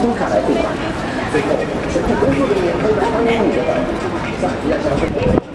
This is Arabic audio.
通卡来付款。最后，全部工作人员会来帮你的。上，一下消费。